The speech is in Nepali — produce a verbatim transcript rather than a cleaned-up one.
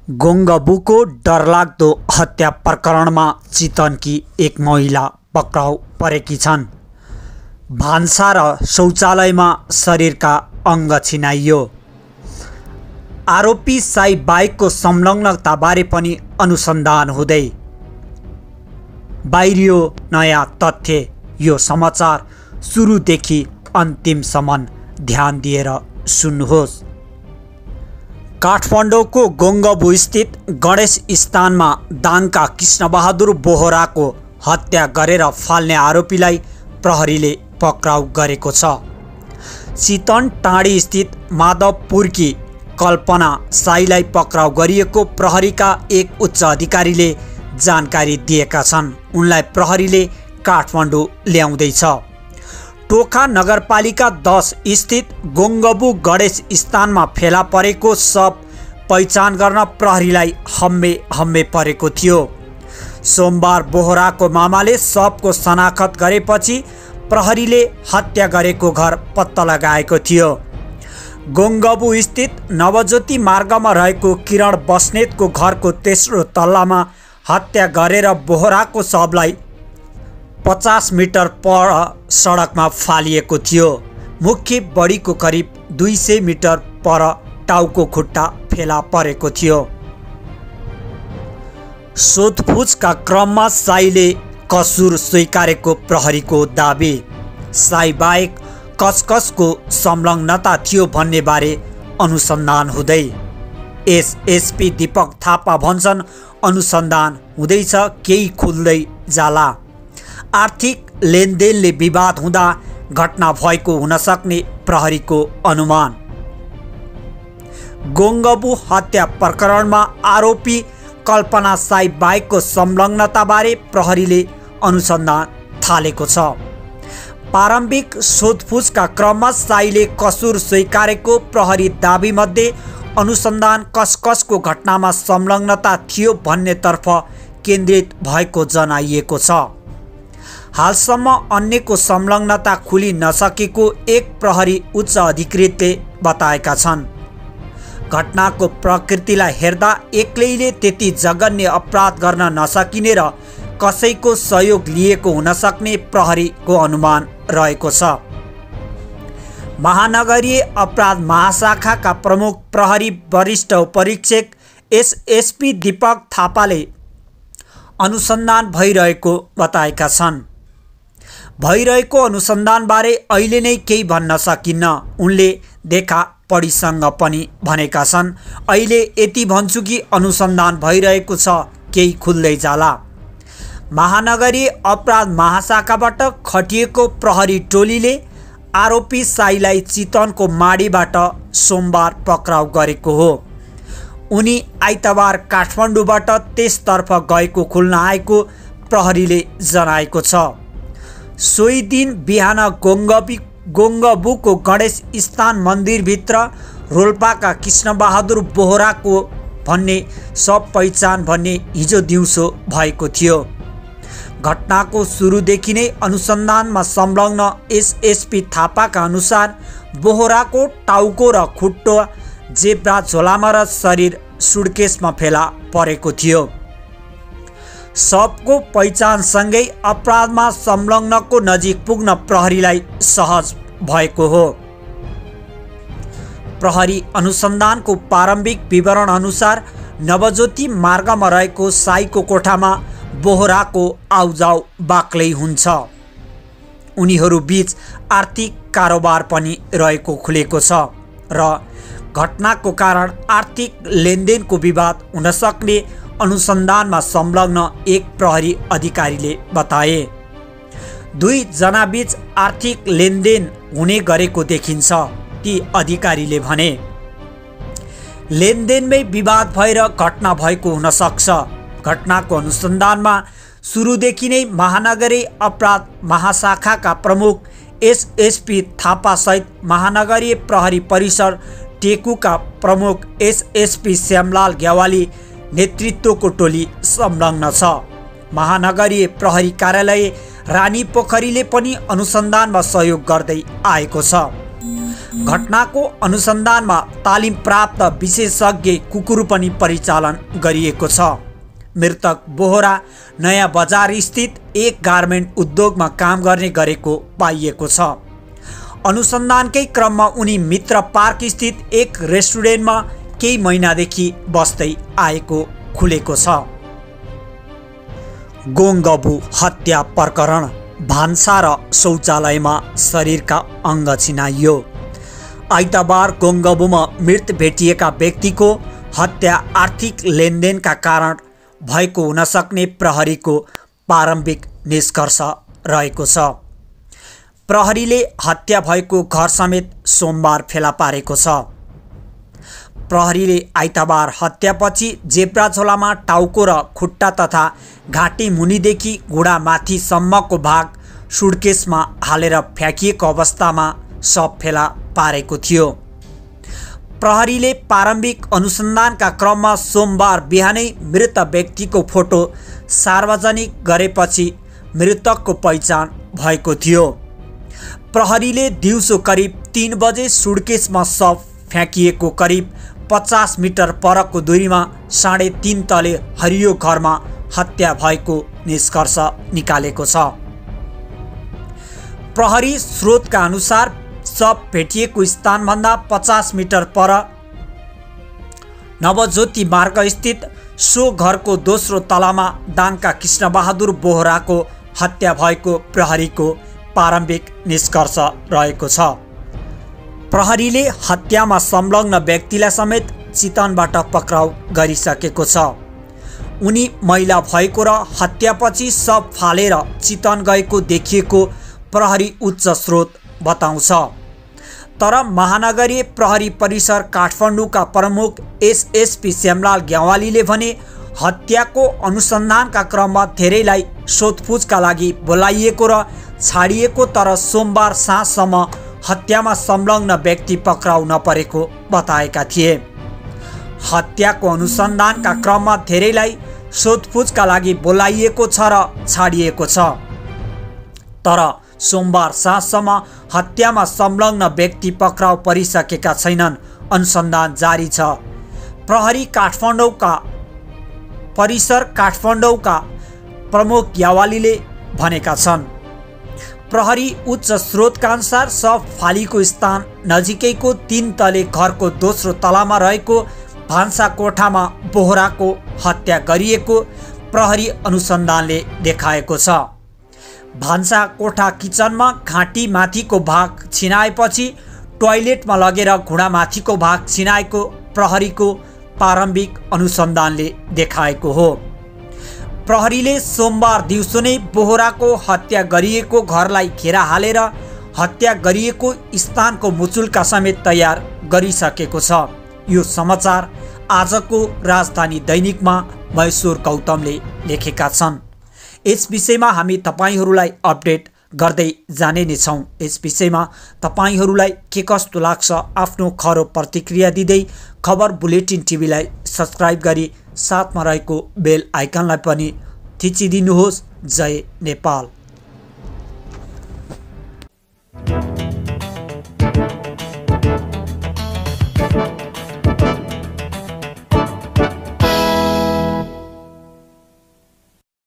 गोङ्गबुको डरलाग्दो हत्या प्रकरणमा चितवनकी एक महिला पक्राउ परेकी छन्। भान्सा र शौचालयमा शरीरका अङ्ग छिनाइयो। आरोपी साई बाइकको संलग्नताबारे पनि अनुसन्धान हुँदै बाहिरियो नयाँ तथ्य। यो समाचार सुरुदेखि अन्तिमसम्म ध्यान दिएर सुन्नुहोस्। काठमाडौँको गोङ्गबु स्थित गणेश स्थानमा दाङका कृष्णबहादुर बोहराको हत्या गरेर फाल्ने आरोपीलाई प्रहरीले पक्राउ गरेको छ। चितवन टाँडी स्थित माधवपुरकी कल्पना साईलाई पक्राउ गरिएको प्रहरीका एक उच्च अधिकारीले जानकारी दिएका छन्। उनलाई प्रहरीले काठमाडौँ ल्याउँदैछ। टोखा नगरपालिका दस स्थित गोङ्गबु गणेश स्थानमा फेला परेको शव पहिचान गर्न प्रहरीलाई हम्मे हम्मे परेको थियो। सोमबार बोहराको मामाले शवको शनाखत गरेपछि प्रहरीले हत्या गरेको घर पत्ता लगाएको थियो। गोङ्गबु स्थित नवज्योति मार्गमा रहेको किरण बस्नेतको घरको तेस्रो तल्लामा हत्या गरेर बोहराको शवलाई पचास मिटर पर सडकमा फालिएको थियो। मुख्य बडीको करिब दुई सय मिटर पर टाउको खुट्टा फेला परेको थियो। सोधपुछका क्रममा साईले कसुर स्वीकारेको प्रहरीको दाबी। साई बाहेक कसकसको संलग्नता थियो भन्ने बारे अनुसन्धान हुँदै एसएसपी दीपक थापा भन्छन्, अनुसन्धान हुँदैछ, केही खुल्दै जाला। आर्थिक लेनदेनले विवाद हुँदा घटना भएको हुन सक्ने प्रहरीको अनुमान। गोङ्गबु हत्या प्रकरणमा आरोपी कल्पना साई बाइकको संलग्नताबारे प्रहरीले अनुसन्धान थालेको छ। प्रारम्भिक सोधपुछका क्रममा साईले कसुर स्वीकारेको प्रहरी दाबीमध्ये अनुसन्धान कसकसको घटनामा संलग्नता थियो भन्नेतर्फ केन्द्रित भएको जनाइएको छ। हालसम्म अन्यको संलग्नता खुली नसकेको एक प्रहरी उच्च अधिकृतले बताएका छन्। घटनाको प्रकृतिलाई हेर्दा एक्लैले त्यति जघन्य अपराध गर्न नसकिने र कसैको सहयोग लिएको हुन सक्ने प्रहरीको अनुमान रहेको छ। महानगरीय अपराध महाशाखाका प्रमुख प्रहरी वरिष्ठ उपरीक्षक एसएसपी दीपक थापाले अनुसन्धान भइरहेको बताएका छन्। भइरहेको अनुसन्धानबारे अहिले नै केही भन्न सकिन्न। उनले देखा पढीसँग पनि भनेका छन्, अहिले यति भन्छु कि अनुसन्धान भइरहेको छ, केही खुल्दै जाला। महानगरीय अपराध महाशाखाबाट खटिएको प्रहरी टोलीले आरोपी साईलाई चितवनको माडीबाट सोमबार पक्राउ गरेको हो। उनी आइतबार काठमाडौँबाट त्यसतर्फ गएको खुल्न आएको प्रहरीले जनाएको छ। सोही दिन बिहान गोङ्गबी गोङ्गबुको गणेश स्थान मन्दिरभित्र रोल्पाका कृष्णबहादुर बोहराको भन्ने सब पहिचान भन्ने हिजो दिउँसो भएको थियो। घटनाको सुरुदेखि नै अनुसन्धानमा संलग्न एसएसपी थापाका अनुसार बोहराको टाउको र खुट्टो जेब्रा झोलामा र शरीर सुडकेसमा फेला परेको थियो। सबको पहिचानसँगै अपराधमा संलग्नको नजिक पुग्न प्रहरीलाई सहज भएको हो। प्रहरी अनुसन्धानको प्रारम्भिक विवरण अनुसार नवज्योति मार्गमा रहेको साईको कोठामा बोहराको आउजाउ बाक्लै हुन्छ। उनीहरू बीच आर्थिक कारोबार पनि रहेको खुलेको छ र घटनाको कारण आर्थिक लेनदेनको विवाद हुन सक्ने अनुसन्धानमा संलग्न एक प्रहरी अधिकारीले बताए। दुई जनाबीच आर्थिक लेनदेन हुने गरेको देखिन्छ, ती अधिकारीले भने। लेनदेनमै विवाद भएर घटना भएको हुन सक्छ। घटनाको अनुसन्धानमा सुरुदेखि नै महानगरीय अपराध महाशाखाका प्रमुख एसएसपी थापासहित महानगरीय प्रहरी परिसर टेकुका प्रमुख एसएसपी श्यामलाल ग्यावाली नेतृत्वको टोली संलग्न छ। महानगरीय प्रहरी कार्यालय रानी पोखरीले पनि अनुसन्धानमा सहयोग गर्दै आएको छ। घटनाको अनुसन्धानमा तालिम प्राप्त विशेषज्ञ कुकुर पनि परिचालन गरिएको छ। मृतक बोहरा नयाँ बजार स्थित एक गार्मेन्ट उद्योगमा काम गर्ने गरेको पाइएको छ। अनुसन्धानकै क्रममा उनी मित्र पार्क स्थित एक रेस्टुरेन्टमा केही महिनादेखि बस्दै आएको खुलेको छ। गोङ्गबु हत्या प्रकरण, भान्सा र शौचालयमा शरीरका अङ्ग छिनाइयो। आइतबार गोङ्गबुमा मृत भेटिएका व्यक्तिको हत्या आर्थिक लेनदेनका कारण भएको हुन सक्ने प्रहरीको प्रारम्भिक निष्कर्ष रहेको छ। प्रहरीले हत्या भएको घर समेत सोमबार फेला पारेको छ। प्रहरीले आइतबार हत्यापछि जेब्राझोलामा टाउको र खुट्टा तथा घाँटी मुनिदेखि घुँडामाथिसम्मको भाग सुडकेसमा हालेर फ्याँकिएको अवस्थामा शव फेला पारेको थियो। प्रहरीले प्रारम्भिक अनुसन्धानका क्रममा सोमबार बिहानै मृत व्यक्तिको फोटो सार्वजनिक गरेपछि मृतकको पहिचान भएको थियो। प्रहरीले दिउँसो करिब तीन बजे सुडकेसमा शव फ्याँकिएको करिब पचास मिटर परको दूरीमा साढे तीन तले हरियो घरमा हत्या भएको निष्कर्ष निकालेको छ। प्रहरी स्रोतका अनुसार शव भेटिएको स्थानभन्दा पचास मिटर पर नवज्योति मार्ग स्थित सो घरको दोस्रो तलामा दाङका कृष्णबहादुर बोहराको हत्या भएको प्रहरीको प्रारम्भिक निष्कर्ष रहेको छ। प्रहरीले हत्यामा संलग्न व्यक्तिलाई समेत चितवनबाट पक्राउ गरिसकेको छ। उनी महिला भएको र हत्यापछि शव फालेर चितवन गएको देखिएको प्रहरी उच्च स्रोत बताउँछ। तर महानगरीय प्रहरी परिसर काठमाडौँका प्रमुख एसएसपी श्यामलाल ग्यावालीले भने हत्याको अनुसन्धानका क्रममा धेरैलाई सोधपुछका लागि बोलाइएको र छाडिएको, तर सोमबार साँझसम्म हत्यामा संलग्न व्यक्ति पक्राउ नपरेको बताएका थिए। हत्याको अनुसन्धानका क्रममा धेरैलाई सोधपुछका लागि बोलाइएको छ र छाडिएको छ, तर सोमबार साँझसम्म हत्यामा संलग्न व्यक्ति पक्राउ परिसकेका छैनन्। अनुसन्धान जारी छ। प्रहरी काठमाडौँका परिसर काठमाडौँका प्रमुख ग्यावालीले भनेका छन्। प्रहरी उच्च स्रोतका अनुसार शव फालीको स्थान नजिकैको तीन तले घरको दोस्रो तलामा रहेको भान्सा कोठामा बोहराको हत्या गरिएको प्रहरी अनुसन्धानले देखाएको छ। भान्सा कोठा किचनमा घाँटी माथिको भाग छिनाएपछि टोयलेटमा लगेर घुँडामाथिको भाग छिनाएको प्रहरीको प्रारम्भिक अनुसन्धानले देखाएको हो। प्रहरीले सोमबार दिउँसो नै बोहराको हत्या गरिएको घरलाई घेरा हालेर हत्या गरिएको स्थानको मुचुल्का समेत तयार गरिसकेको छ। यो समाचार आजको राजधानी दैनिकमा महेश्वर गौतमले लेखेका छन्। यस विषयमा हामी तपाईहरूलाई अपडेट गर्दै जाने नै छौँ। यस विषयमा तपाईहरूलाई के कस्तो लाग्छ आफ्नो खरो प्रतिक्रिया दिँदै खबर बुलेटिन टिभीलाई सब्सक्राइब गरी साथमा रहेको बेल आइकनलाई पनि थिचिदिनुहोस्। जय नेपाल।